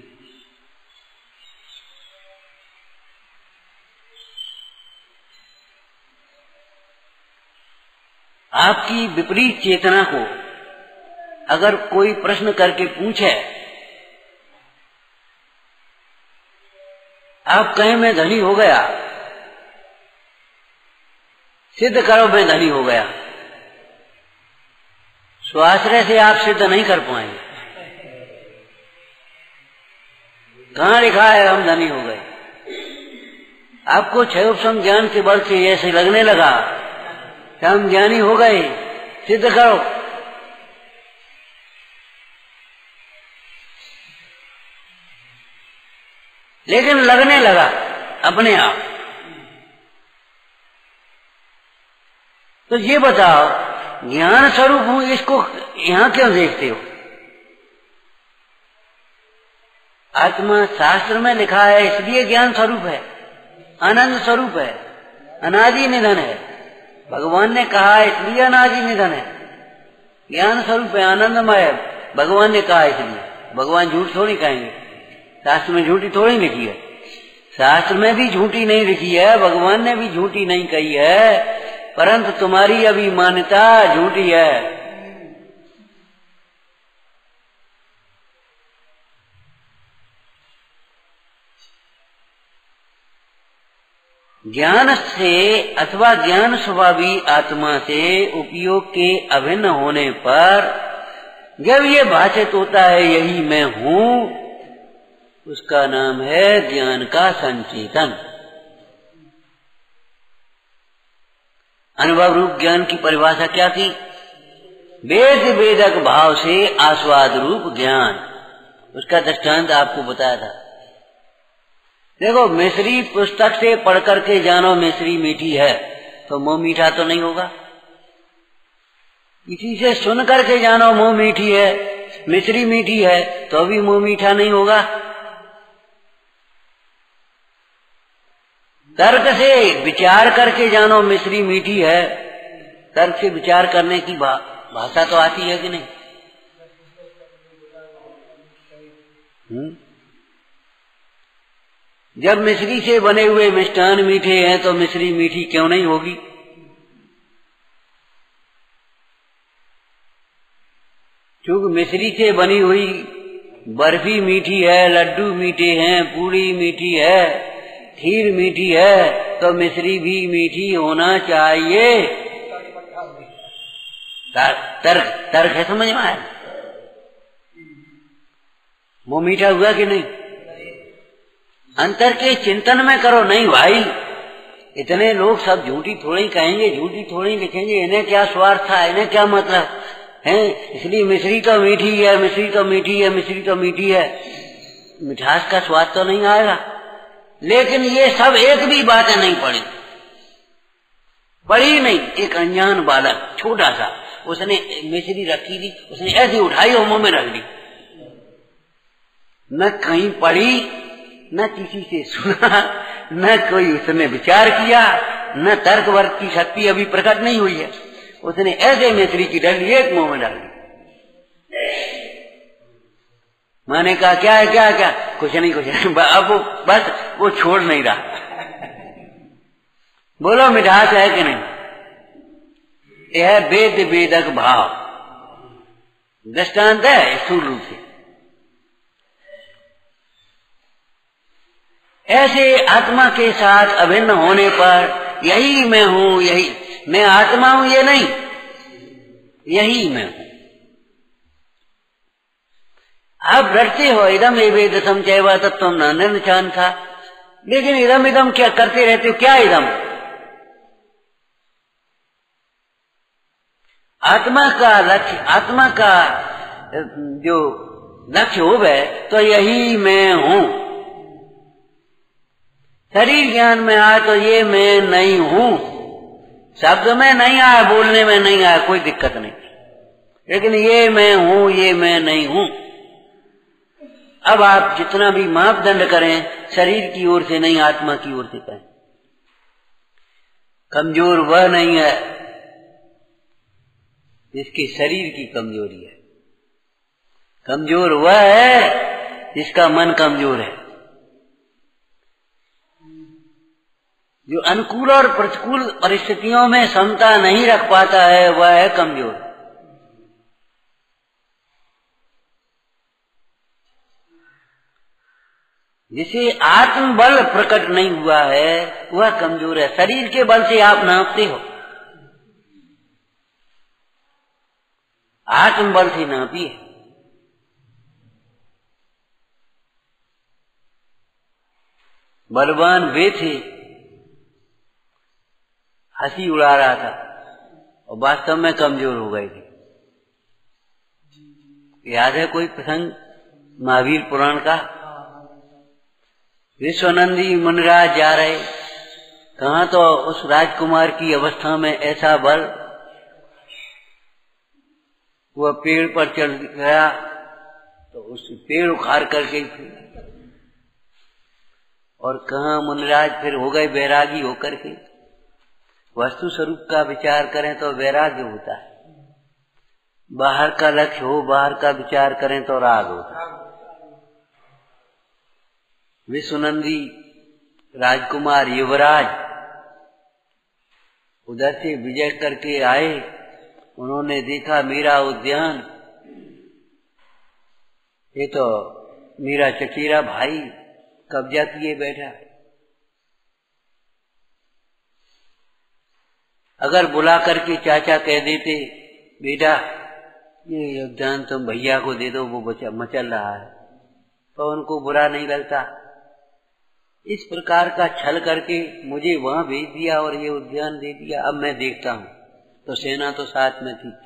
आपकी विपरीत चेतना को अगर कोई प्रश्न करके पूछे, आप कहें मैं धनी हो गया, सिद्ध करो मैं धनी हो गया, स्वाश्रय से आप सिद्ध नहीं कर पाएंगे। कहाँ लिखा है हम धनी हो गए? आपको क्षयोपशम ज्ञान के बल से ऐसे लगने लगा कि हम ज्ञानी हो गए, सिद्ध करो। लेकिन लगने लगा अपने आप। तो ये बताओ, ज्ञान स्वरूप हूं इसको यहां क्यों देखते हो? आत्मा शास्त्र में लिखा है इसलिए ज्ञान स्वरूप है, आनंद स्वरूप है, अनादि निधन है। भगवान ने कहा इसलिए अनादि निधन है, ज्ञान स्वरूप है, आनंदमय है। भगवान ने कहा इसलिए। भगवान झूठ थोड़ी कहेंगे, शास्त्र में झूठी थोड़ी लिखी है। शास्त्र में भी झूठी नहीं लिखी है, भगवान ने भी झूठी नहीं कही है, परंतु तुम्हारी अभी मान्यता झूठी है। ज्ञान से अथवा ज्ञान स्वभावी आत्मा से उपयोग के अभिन्न होने पर जब ये भाषित होता है यही मैं हूं, उसका नाम है ज्ञान का संचेतन। अनुभव रूप ज्ञान की परिभाषा क्या थी? वेद वेदक भाव से आस्वाद रूप ज्ञान। उसका दृष्टांत आपको बताया था। देखो, मिश्री पुस्तक से पढ़ करके जानो मिश्री मीठी है, तो मुंह मीठा तो नहीं होगा। किसी से सुन करके जानो मुंह मीठी है, मिश्री मीठी है, तो भी मुंह मीठा नहीं होगा। तर्क से विचार करके जानो मिश्री मीठी है, तर्क से विचार करने की भाषा तो आती है कि नहीं? जब मिश्री से बने हुए मिष्टान मीठे हैं तो मिश्री मीठी क्यों नहीं होगी? क्योंकि मिश्री से बनी हुई बर्फी मीठी है, लड्डू मीठे हैं, पूरी मीठी है, खीर मीठी है, तो मिश्री भी मीठी होना चाहिए। तर्क है, समझ में आया? वो मीठा हुआ कि नहीं? अंतर के चिंतन में करो। नहीं भाई, इतने लोग सब झूठी थोड़ी कहेंगे, झूठी थोड़ी लिखेंगे, इन्हें क्या स्वार्थ था, इन्हें क्या मतलब है, इसलिए मिश्री तो मीठी है, मिश्री तो मीठी है, मिश्री तो मीठी है, मिठास का स्वाद तो नहीं आएगा। लेकिन ये सब एक भी बातें नहीं पढ़ी नहीं। एक अनजान बालक छोटा सा, उसने मिश्री रखी थी, उसने ऐसी उठाई और मुंह में रख दी। न कहीं पढ़ी, न किसी से सुना, न कोई उसने विचार किया, न तर्क वर्क की शक्ति अभी प्रकट नहीं हुई है। उसने ऐसे मिश्री की डली एक मुंह में डाल दी। मैंने कहा क्या है, क्या है, क्या? कुछ नहीं, कुछ नहीं। अब बस वो छोड़ नहीं रहा। बोलो मिठास है कि नहीं? यह वेद वेदक भाव दृष्टांत है स्थूल रूप से। ऐसे आत्मा के साथ अभिन्न होने पर यही मैं हूं, यही मैं आत्मा हूं, ये नहीं, यही मैं हूं। आप डरते हो इदम एवेदसम चैव तत्त्वम न निर्निचान था, लेकिन इदम इदम क्या करते रहते हो? क्या इदम? आत्मा का लक्ष्य, आत्मा का जो लक्ष्य हो गए तो यही मैं हूं। शरीर ज्ञान में आया तो ये मैं नहीं हूं। शब्द में नहीं आया, बोलने में नहीं आया, कोई दिक्कत नहीं, लेकिन ये मैं हूं, ये मैं नहीं हूं। अब आप जितना भी मापदंड करें, शरीर की ओर से नहीं, आत्मा की ओर से करें। कमजोर वह नहीं है जिसके शरीर की कमजोरी है, कमजोर वह है जिसका मन कमजोर है। जो अनुकूल और प्रतिकूल परिस्थितियों में समता नहीं रख पाता है, वह है कमजोर। जिसे आत्मबल प्रकट नहीं हुआ है वह कमजोर है। शरीर के बल से आप नापते हो, आत्मबल से नापी है। बलवान वे थे, हंसी उड़ा रहा था और वास्तव में कमजोर हो गए थे। याद है कोई प्रसंग महावीर पुराण का? विश्वानंदी मुनिराज जा रहे, कहाँ तो उस राजकुमार की अवस्था में ऐसा बल, वह पेड़ पर चढ़ गया तो उस पेड़ उखाड़ करके, और कहाँ मुनिराज फिर हो गए वैरागी होकर के। वस्तु स्वरूप का विचार करें तो वैराग्य होता है, बाहर का लक्ष्य हो, बाहर का विचार करें तो राग होता है। विश्वनंदी राजकुमार युवराज उधर से विजय करके आए, उन्होंने देखा मेरा उद्यान, ये तो मेरा चचेरा भाई कब्जा किए बैठा। अगर बुला करके चाचा कह देते बेटा ये उद्यान तुम भैया को दे दो, वो मचल रहा है, तो उनको बुरा नहीं लगता। इस प्रकार का छल करके मुझे वहां भेज दिया और ये उद्यान दे दिया। अब मैं देखता हूं, तो सेना तो साथ में थी,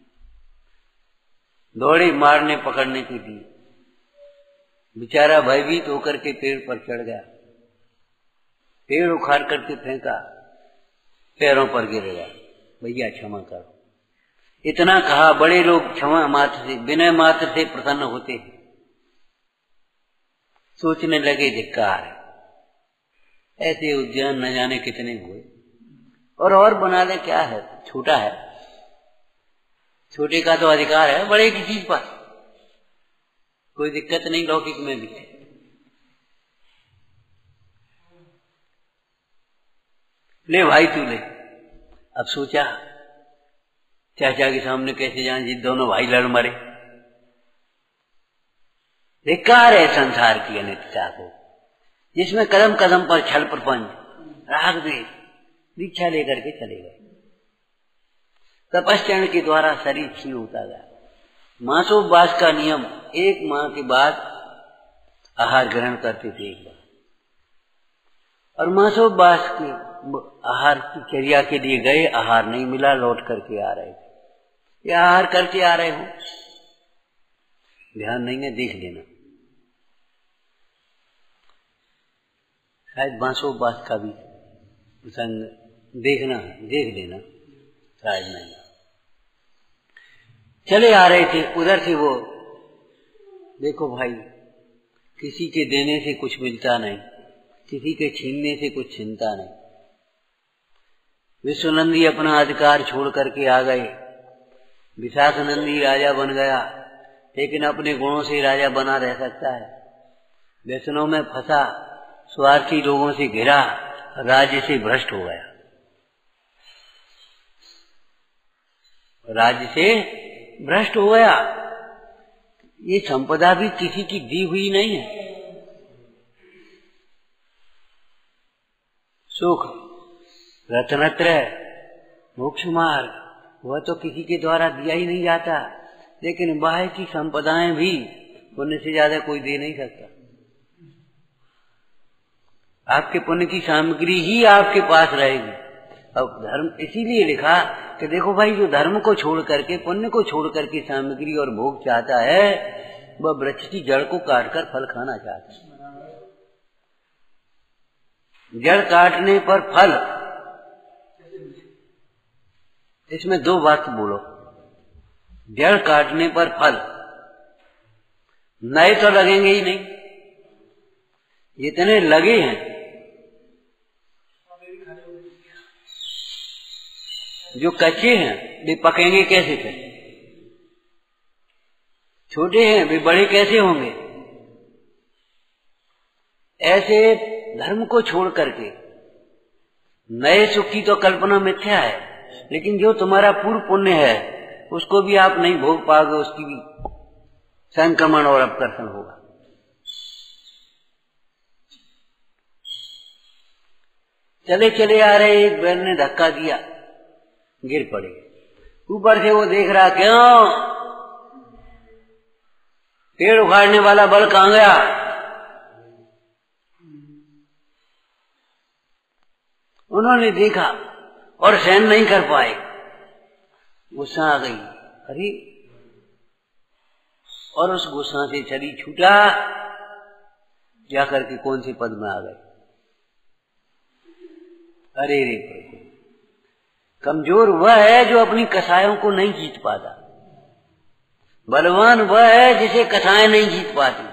दौड़े मारने पकड़ने के लिए। बेचारा भयभीत होकर के पेड़ पर चढ़ गया, पेड़ उखाड़ करके फेंका, पैरों पर गिर गया, भैया क्षमा करो। इतना कहा, बड़े लोग क्षमा मात्र से, विनय मात्र से प्रसन्न होते हैं। सोचने लगे धिक्कार है, ऐसे उद्यान न जाने कितने हुए, और बना ले, क्या है, छोटा है, छोटे का तो अधिकार है बड़े की चीज पर, कोई दिक्कत नहीं लौकिक में भी। ले भाई तू ले। अब सोचा चाचा के सामने कैसे जाएं, जिस दोनों भाई लड़ मरे। धिक्कार है संसार की अनित्यता को, जिसमें कदम कदम पर छल प्रपंच, राग द्वेष, दीक्षा लेकर के चले गए। तपश्चरण के द्वारा शरीर क्षीण होता गया। मासोपवास का नियम, एक माह के बाद आहार ग्रहण करते थे एक बार, और मासोपवास के आहार की चर्या के लिए गए, आहार नहीं मिला, लौट करके आ रहे थे। या आहार करके आ रहे हो, ध्यान नहीं है, देख लेना, शायद मासोपवास का भी प्रसंग देखना, देख लेना, शायद नहीं। चले आ रहे थे उधर से वो, देखो भाई किसी के देने से कुछ मिलता नहीं, किसी के छीनने से कुछ छिनता नहीं। विश्वनंदी अपना अधिकार छोड़ करके आ गए, विशाखानंदी राजा बन गया, लेकिन अपने गुणों से राजा बना रह सकता है। व्यसनों में फंसा, स्वार्थी लोगों से घिरा, राज्य से भ्रष्ट हो गया, राज्य से भ्रष्ट हो गया। ये संपदा भी किसी की दी हुई नहीं है। सुख, रत्नत्रय, मोक्ष मार्ग, वह तो किसी के द्वारा दिया ही नहीं जाता, लेकिन बाह्य की संपदाएं भी पुण्य से ज्यादा कोई दे नहीं सकता। आपके पुण्य की सामग्री ही आपके पास रहेगी। अब धर्म इसीलिए लिखा कि देखो भाई, जो धर्म को छोड़ करके, पुण्य को छोड़ करके सामग्री और भोग चाहता है, वह वृक्ष की जड़ को काटकर फल खाना चाहता है। जड़ काटने पर फल, इसमें दो बात बोलो। जड़ काटने पर फल, नए तो लगेंगे ही नहीं, जितने लगे हैं जो कच्चे हैं वे पकेंगे कैसे फिर? छोटे हैं वे बड़े कैसे होंगे? ऐसे धर्म को छोड़ करके नए सुख की तो कल्पना मिथ्या है, लेकिन जो तुम्हारा पूर्व पुण्य है उसको भी आप नहीं भोग पाओगे, उसकी भी संक्रमण और अपकर्षण होगा। चले चले आ रहे, एक बैल ने धक्का दिया, गिर पड़े। ऊपर से वो देख रहा, क्यों पेड़ उखाड़ने वाला बल कहाँ गया? उन्होंने देखा और सहन नहीं कर पाए, गुस्सा आ गई। अरे, और उस गुस्सा से शरीर छूटा, जाकर के कौन से पद में आ गए? अरे रे प्रभु, कमजोर वह है जो अपनी कसायों को नहीं जीत पाता, बलवान वह है जिसे कसाएं नहीं जीत पाती।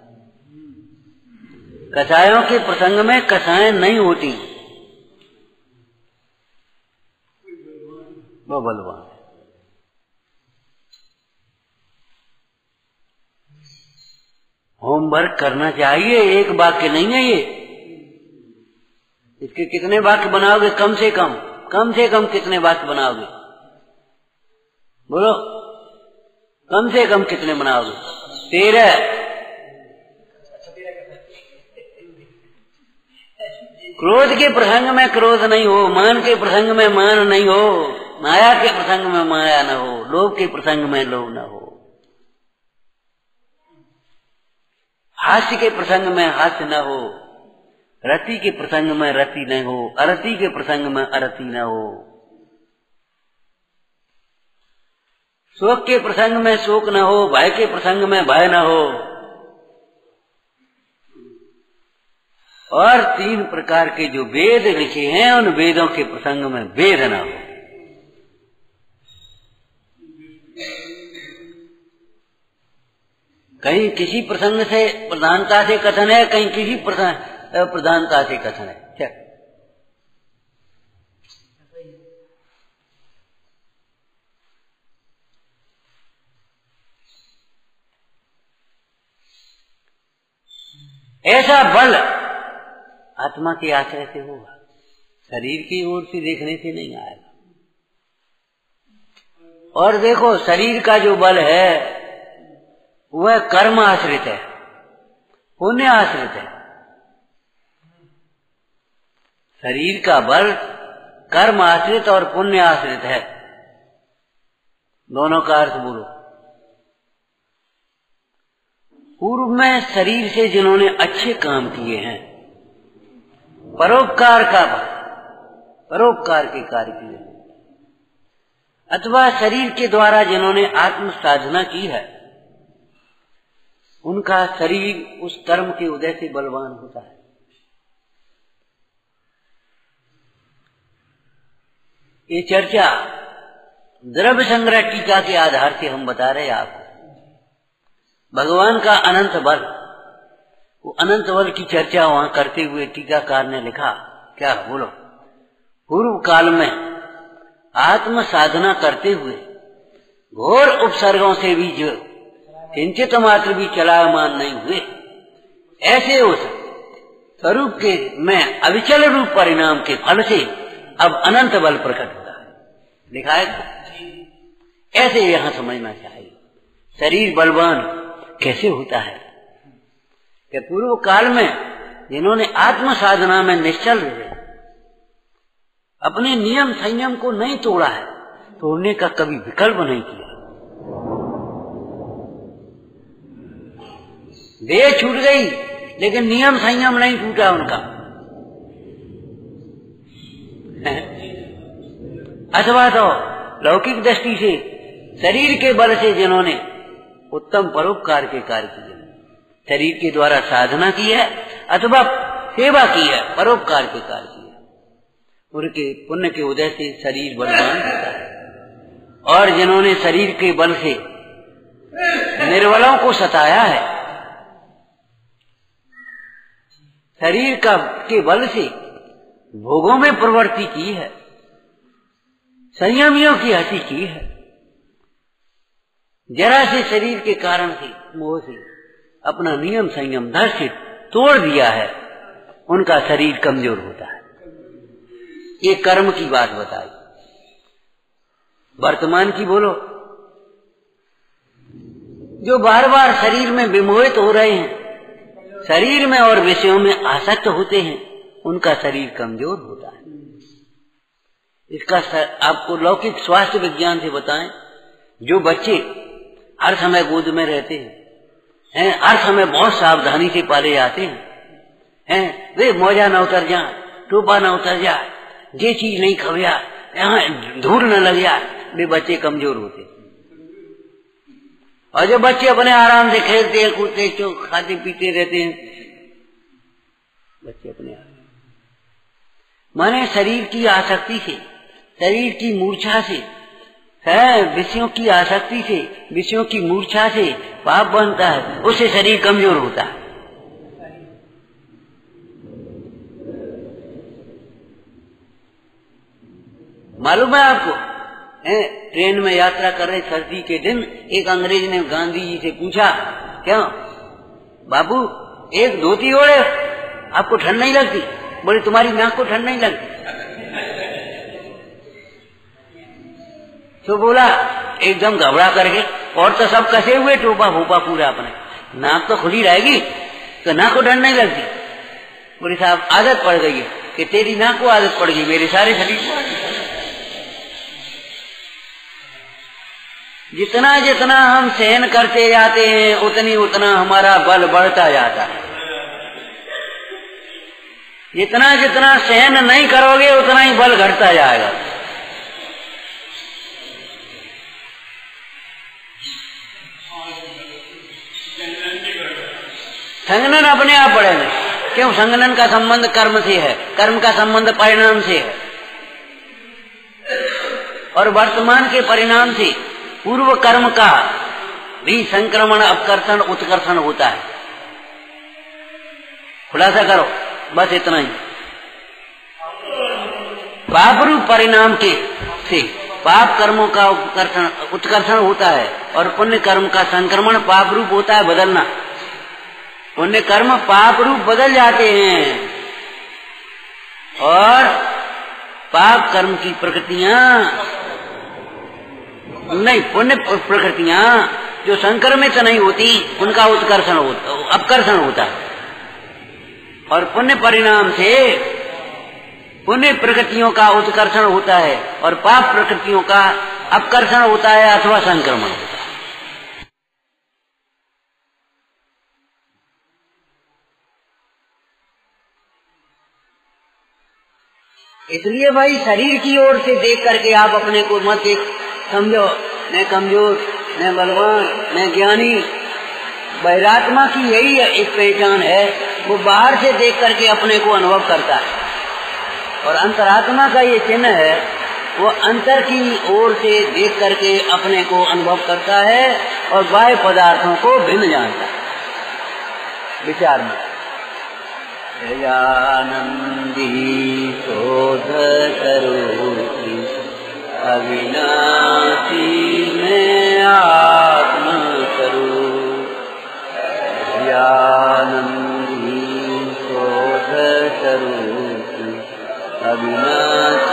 कसायों के प्रसंग में कसाएं नहीं होती, वह बलवान है। होमवर्क करना चाहिए, एक वाक्य नहीं है ये। इसके कितने वाक्य बनाओगे? कम से कम कितने वाक्य बनाओगे? बोलो, कम से कम कितने बनाओगे? 13। क्रोध के प्रसंग में क्रोध नहीं हो, मान के प्रसंग में मान नहीं हो, माया के प्रसंग में माया न हो, लोभ के प्रसंग में लोभ न हो, हास्य के प्रसंग में हास्य न हो, रति के प्रसंग में रति न हो, अरति के प्रसंग में अरति न हो, शोक के प्रसंग में शोक न हो, भय के प्रसंग में भय न हो, और 3 प्रकार के जो वेद लिखे हैं उन वेदों के प्रसंग में वेद न हो। कहीं किसी प्रसंग से प्रधानता से कथन है, कहीं किसी प्रधानता से कथन है। क्या ऐसा बल आत्मा के आश्रय से होगा, शरीर की ओर से देखने से नहीं आएगा। और देखो, शरीर का जो बल है वह कर्म आश्रित है, पुण्य आश्रित है। शरीर का बल कर्म आश्रित और पुण्य आश्रित है। दोनों का अर्थ बोलो। पूर्व में शरीर से जिन्होंने अच्छे काम किए हैं, परोपकार के कार्य किए, अथवा शरीर के द्वारा जिन्होंने आत्म साधना की है, उनका शरीर उस कर्म के उदय से बलवान होता है। ये चर्चा द्रव्य संग्रह टीका के आधार से हम बता रहे हैं आपको। भगवान का अनंत बल, वो अनंत बल की चर्चा वहां करते हुए टीकाकार ने लिखा, क्या बोलो? पूर्व काल में आत्म साधना करते हुए घोर उपसर्गों से भी जो किंचित मात्र भी चलायमान नहीं हुए, ऐसे उस स्वरूप के में अविचल रूप परिणाम के फल से अब अनंत बल प्रकट होता है। लिखा है ऐसे यहां समझना चाहिए। शरीर बलवान कैसे होता है कि पूर्व काल में जिन्होंने आत्म साधना में निश्चल रहे, अपने नियम संयम को नहीं तोड़ा है, तोड़ने का कभी विकल्प नहीं किया। देह छूट गई लेकिन नियम संयम नहीं टूटा उनका। अथवा तो लौकिक दृष्टि से शरीर के बल से जिन्होंने उत्तम परोपकार के कार्य किए, शरीर के द्वारा साधना की है अथवा सेवा की है, परोपकार के कार्य किए, उनके पुण्य के उदय से शरीर बलवान होता है। और जिन्होंने शरीर के बल से निर्बलों को सताया है, शरीर के बल से भोगों में प्रवृत्ति की है, संयमियों की हंसी की है, जरा से शरीर के कारण से मोह से अपना नियम संयम धर से तोड़ दिया है, उनका शरीर कमजोर होता है। ये कर्म की बात बताई। वर्तमान की बोलो, जो बार बार शरीर में विमोहित हो रहे हैं, शरीर में और विषयों में आसक्त होते हैं, उनका शरीर कमजोर होता है। इसका आपको लौकिक स्वास्थ्य विज्ञान से बताएं, जो बच्चे हर समय गोद में रहते हैं, हर समय बहुत सावधानी से पाले जाते हैं। वे मोजा न उतर जाए, टोपा न उतर जाए, ये चीज नहीं खब जाए, यहाँ धूल न लग जाए, वे बच्चे कमजोर होते। और जो बच्चे अपने आराम से खेलते हैं, कूदते, खाते पीते रहते हैं, बच्चे अपने आराम, माने शरीर की आसक्ति से, शरीर की मूर्छा से, विषयों की आसक्ति से, विषयों की मूर्छा से पाप बनता है, उससे शरीर कमजोर होता है। मालूम है आपको, ट्रेन में यात्रा कर रहे सर्दी के दिन एक अंग्रेज ने गांधी जी से पूछा, क्यों बाबू एक धोती ओढ़े आपको ठंड नहीं लगती? बोले तुम्हारी नाक को ठंड नहीं लगती। तो बोला एकदम घबरा करके, और तो सब कसे हुए टोपा फूपा पूरा अपने, नाक तो खुली रहेगी तो नाक को ठंड नहीं लगती। बोले साहब आदत पड़ गई है। कि तेरी नाक को आदत पड़ गई, मेरे सारे शरीर को आदत। जितना जितना हम सहन करते जाते हैं उतनी उतना हमारा बल बढ़ता जाता है। जितना जितना सहन नहीं करोगे उतना ही बल घटता जाएगा। संगनन अपने आप बढ़ेगा। क्यों? संगनन का संबंध कर्म से है, कर्म का संबंध परिणाम से है, और वर्तमान के परिणाम से पूर्व कर्म का भी संक्रमण, अपकर्षण, उत्कर्षण होता है। खुलासा करो, बस इतना ही। पाप रूप परिणाम के से पाप कर्मों का उत्कर्षण होता है, और पुण्य कर्म का संक्रमण पाप रूप होता है, बदलना। पुण्य कर्म पाप रूप बदल जाते हैं, और पाप कर्म की प्रकृतियां नहीं, पुण्य प्रकृतियां जो संक्रमित नहीं होती उनका उत्कर्षण होता, अपकर्षण होता है, और पुण्य परिणाम से पुण्य प्रकृतियों का उत्कर्षण होता है और पाप प्रकृतियों का अपकर्षण होता है अथवा संक्रमण होता है। इसलिए भाई शरीर की ओर से देख करके आप अपने को मत समझो मैं कमजोर, मैं बलवान, मैं ज्ञानी। बहिरात्मा की यही एक पहचान है, वो बाहर से देख करके अपने को अनुभव करता है, और अंतरात्मा का ये चिन्ह है, वो अंतर की ओर से देख करके अपने को अनुभव करता है और बाह्य पदार्थों को भिन्न जानता है। विचार में आनंदी शोध करोति अविनाशी में आत्म करो। आनंदी शोध करोति अविनाशी